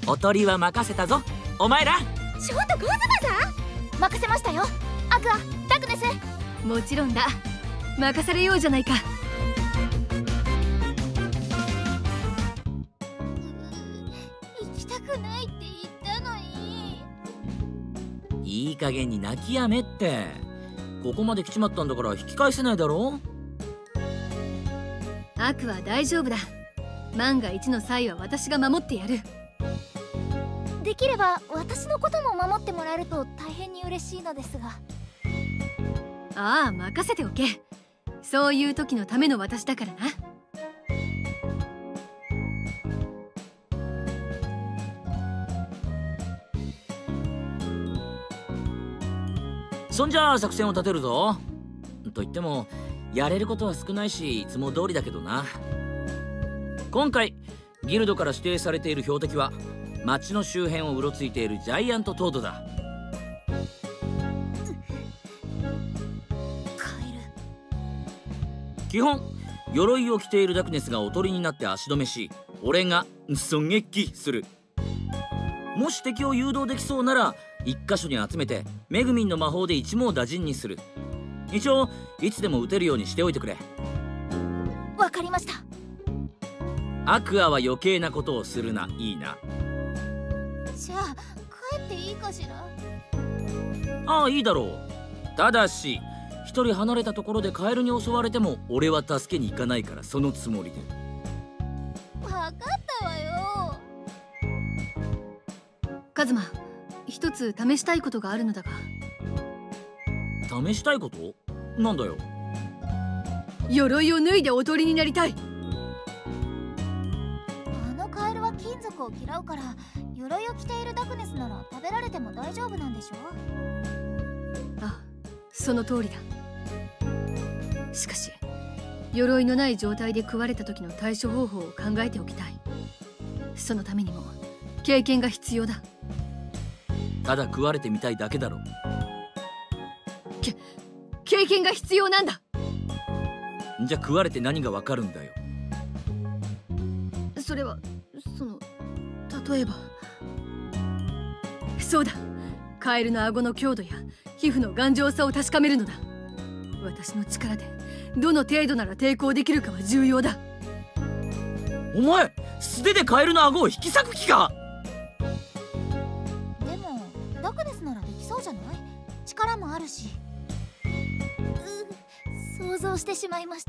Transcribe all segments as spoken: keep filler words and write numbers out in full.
おとりは任せたぞ、お前ら。 ちょっとゴズマさん、任せましたよ。アクア、ダグネス。 もちろんだ、任されようじゃないか。 行きたくないって言ったのに。 いい加減に泣きやめって。ここまで来ちまったんだから引き返せないだろ。 アクは大丈夫だ。万が一の際は私が守ってやる。 できれば私のことも守ってもらえると大変に嬉しいのですが。 ああ、任せておけ。そういう時のための私だからな。 そんじゃあ作戦を立てるぞ。と言ってもやれることは少ないし、いつも通りだけどな。今回ギルドから指定されている標的は町の周辺をうろついているジャイアントトードだ。 カエル。 基本鎧を着ているダクネスがおとりになって足止めし、俺が狙撃する。もし敵を誘導できそうなら一箇所に集めてメグミンの魔法で一網打尽にする。一応いつでも撃てるようにしておいてくれ。 わかりました。 アクアは余計なことをするな、いいな。 じゃあ帰っていいかしら。 ああ、いいだろう。ただし一人離れたところでカエルに襲われても俺は助けに行かないから、そのつもりで。 わかったわよ。 カズマ、一つ試したいことがあるのだが。 試したいこと？なんだよ。 鎧を脱いでおとりになりたい。 あのカエルは金属を嫌うから、鎧を着ているダクネスなら食べられても大丈夫なんでしょ。 あ、その通りだ。しかし鎧のない状態で食われた時の対処方法を考えておきたい。そのためにも経験が必要だ。 ただ食われてみたいだけだろ。 け経験が必要なんだ。 じゃあ食われて何がわかるんだよ。 それはその例えば、そうだ、カエルの顎の強度や皮膚の頑丈さを確かめるのだ。私の力でどの程度なら抵抗できるかは重要だ。 お前素手でカエルの顎を引き裂く気か。 でもダクネスならできそうじゃない？力もあるし。う想像してしまいました。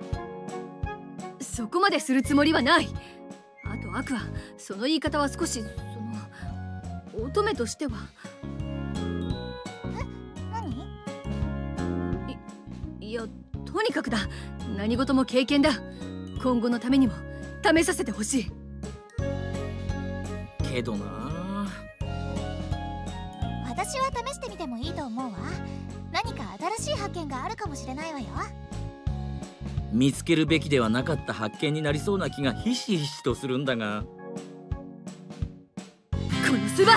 そこまでするつもりはない。あとアクア、その言い方は少しその乙女としては。 え、何？ いいや、とにかくだ。何事も経験だ。今後のためにも試させてほしい。 けどな、 私は試してみてもいいと思うわ。何か新しい発見があるかもしれないわよ。 見つけるべきではなかった発見になりそうな気がひしひしとするんだが。 このスバ、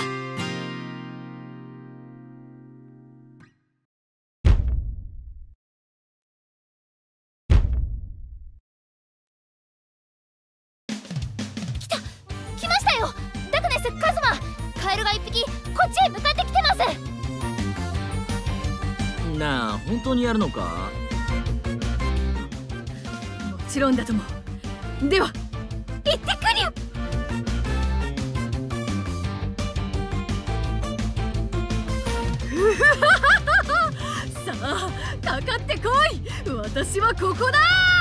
来ましたよ。ダクネス、カズマ、カエルが一匹こっちへ向かってきてます。 なあ、本当にやるのか？ もちろんだとも。では行ってくる。さあ、かかってこい。私はここだ。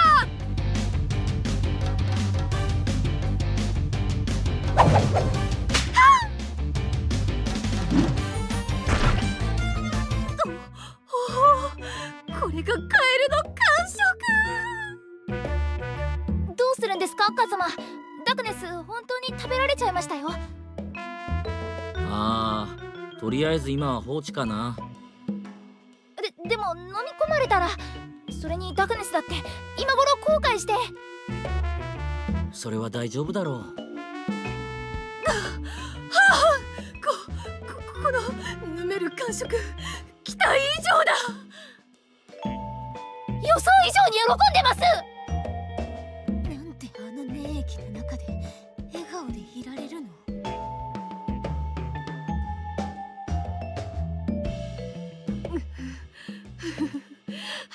これがカエルの感触。 どうするんですか、カズマ。ダクネス本当に食べられちゃいましたよ。 ああ、とりあえず今は放置かな。 ででも飲み込まれたら。それにダクネスだって今頃後悔して。 それは大丈夫だろう。 はあ、こここのぬめる感触、期待以上だ。 予想以上に喜んでます。なんであの粘液の中で笑顔でいられるの？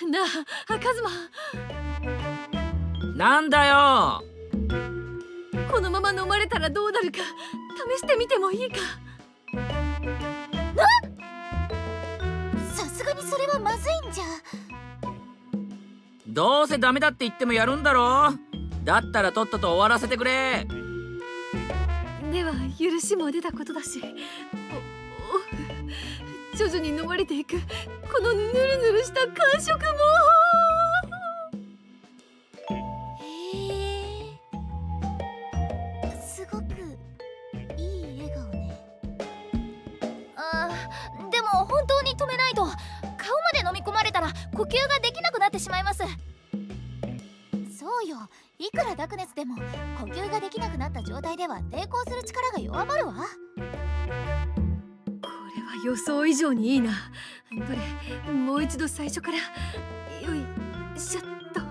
なあカズマ、 なんだよ。 このまま飲まれたらどうなるか試してみてもいいか。 さすがにそれはまずいんじゃ。 どうせダメだって言ってもやるんだろ。だったらとっとと終わらせてくれ。 では許しも出たことだし、おお徐々に飲まれていくこのヌルヌルした感触も。 へえ、すごくいい笑顔ね。あーでも本当に止めないと顔まで飲み込まれたら呼吸ができなくなってしまいます。そうよ、いくらダクネスでも呼吸ができなくなった状態では抵抗する力が弱まるわ。 これは予想以上にいいな。どれもう一度最初から。よいしょっと。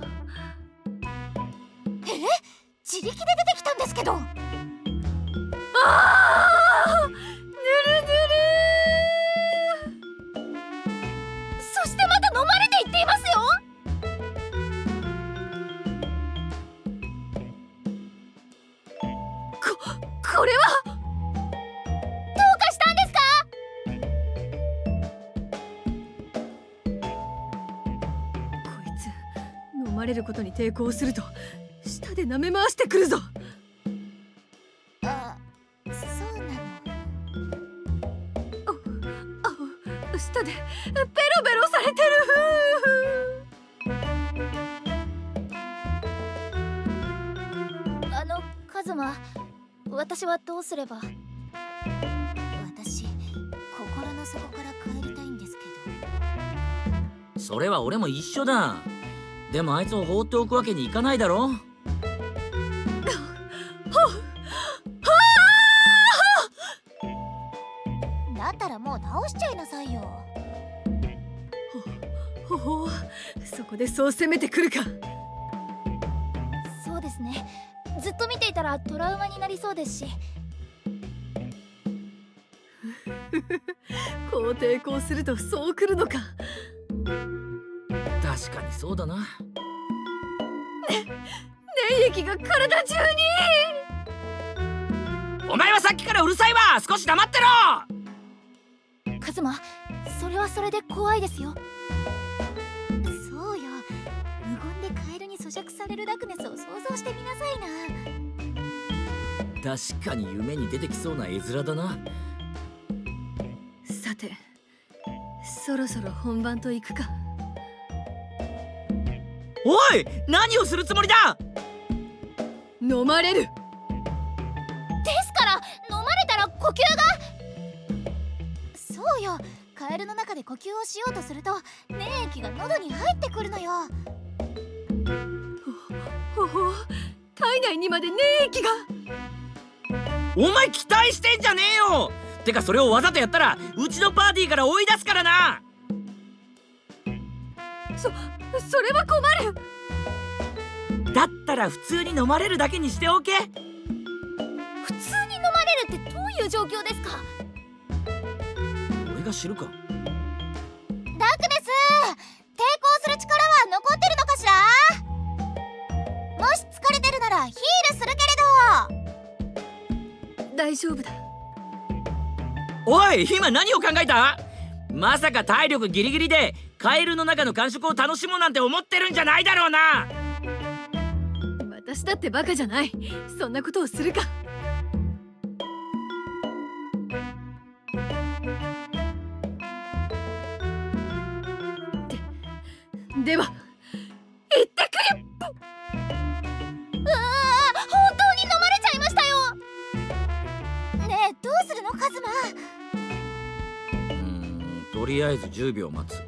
え、自力で出てきたんですけど。 ああぬるぬる。 そしてまた飲まれていっていますよ。 これはどうかしたんですか？ こいつ飲まれることに抵抗すると舌で舐め回してくるぞ。 あ、そうなの。 あ、舌でベロベロされてる。 あのカズマ、私はどうすれば。私心の底から帰りたいんですけど。 それは俺も一緒だ。でもあいつを放っておくわけにいかないだろ。 だったらもう倒しちゃいなさいよ。 ほほほ、そこでそう攻めてくるか。 そうですね、ずっと見ていたらトラウマになりそうですし。 こう抵抗するとそうくるのか。 確かにそうだな。 粘液が体中に。 お前はさっきからうるさいわ。少し黙ってろ。 カズマ、それはそれで怖いですよ。そうよ、無言でカエルに咀嚼されるダクネスを想像してみなさいな。 確かに夢に出てきそうな絵面だな。 さて、そろそろ本番といくか。 おい、何をするつもりだ。 飲まれる。 ですから飲まれたら呼吸が。そうよ、カエルの中で呼吸をしようとすると粘液が喉に入ってくるのよ。 ほほ、体内にまで粘液が。 お前期待してんじゃねえよ。てかそれをわざとやったらうちのパーティーから追い出すからな。 そ、それは困る。 だったら普通に飲まれるだけにしておけ。 普通に飲まれるってどういう状況ですか？ 俺が知るか。 ダクネス、抵抗する力は残ってるのかしら？もし疲れてるならヒールするけれど。 大丈夫だ。 おい、今何を考えた？まさか体力ギリギリでカエルの中の感触を楽しもうなんて思ってるんじゃないだろうな。 私だってバカじゃない。そんなことをするか。で、では行ってくる。 うわー、本当に飲まれちゃいましたよ。ねえ、どうするのカズマ。 うーん、とりあえずじゅうびょう待つ。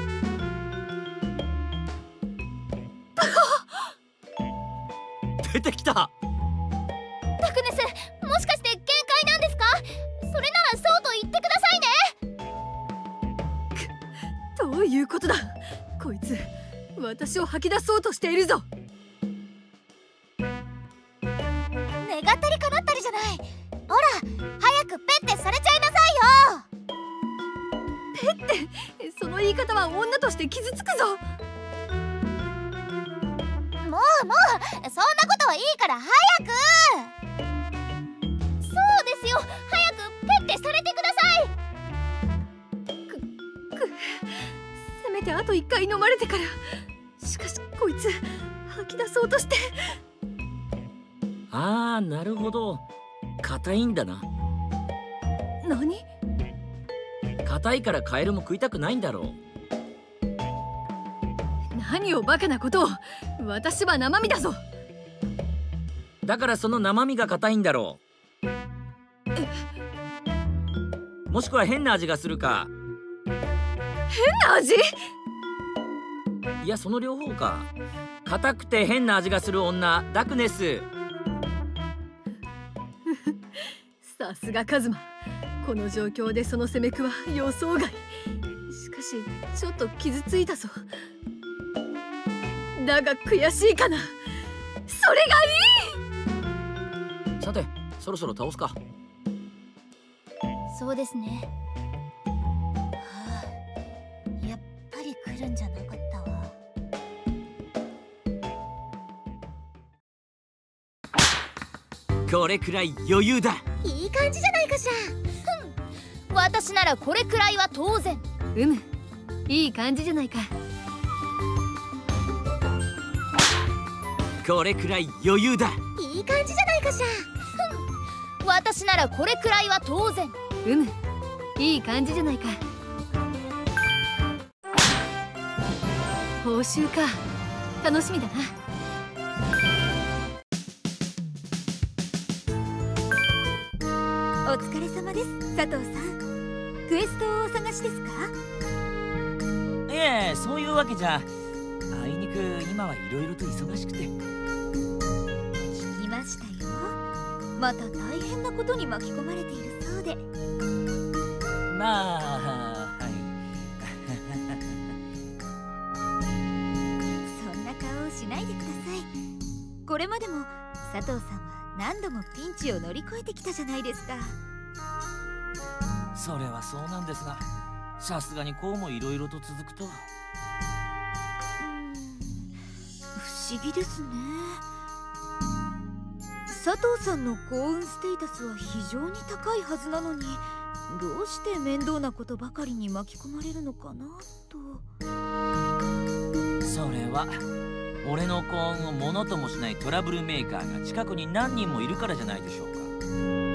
出てきた。 ダクネス、もしかして限界なんですか？それならそうと言ってくださいね。 どういうことだ。こいつ私を吐き出そうとしているぞ。 願ったり叶ったりじゃない。ほら、早くペッてされちゃいなさいよ。 ペッて、その言い方は女として傷つくぞ。 うもう、そんなことはいいから早く。そうですよ、早くペッてされてください。 くくせめてあと一回飲まれてから。しかしこいつ吐き出そうとして。 あー、なるほど、硬いんだな。 何？ 硬いからカエルも食いたくないんだろう。 何をバカなことを。私は生身だぞ。 だからその生身が硬いんだろう。もしくは変な味がするか。 変な味？ いや、その両方か。硬くて変な味がする女、ダクネス。 さすがカズマ。この状況でその攻めくは予想外。しかしちょっと傷ついたぞ。だが悔しいかな。それがいい。 さて、そろそろ倒すか。 そうですね。はあ、やっぱり来るんじゃなかったわ。 これくらい余裕だ。 いい感じじゃないかしら。ふん、私ならこれくらいは当然。 うむ、いい感じじゃないか。 これくらい余裕だ。 いい感じじゃないかしら。ふん、私ならこれくらいは当然。 うむ、いい感じじゃないか。報酬か。楽しみだな。 お疲れ様です、佐藤さん。クエストをお探しですか？ いえ、そういうわけじゃ。あいにく今はいろいろと忙しくて。 聞きましたよ。また大変なことに巻き込まれているそうで。 まあ、はい。 そんな顔をしないでください。これまでも佐藤さんは何度もピンチを乗り越えてきたじゃないですか。 それはそうなんですが、さすがにこうもいろいろと続くと。 うーん、不思議ですね。佐藤さんの幸運ステータスは非常に高いはずなのに、どうして面倒なことばかりに巻き込まれるのかなと。 それは俺の幸運をものともしないトラブルメーカーが近くに何人もいるからじゃないでしょうか。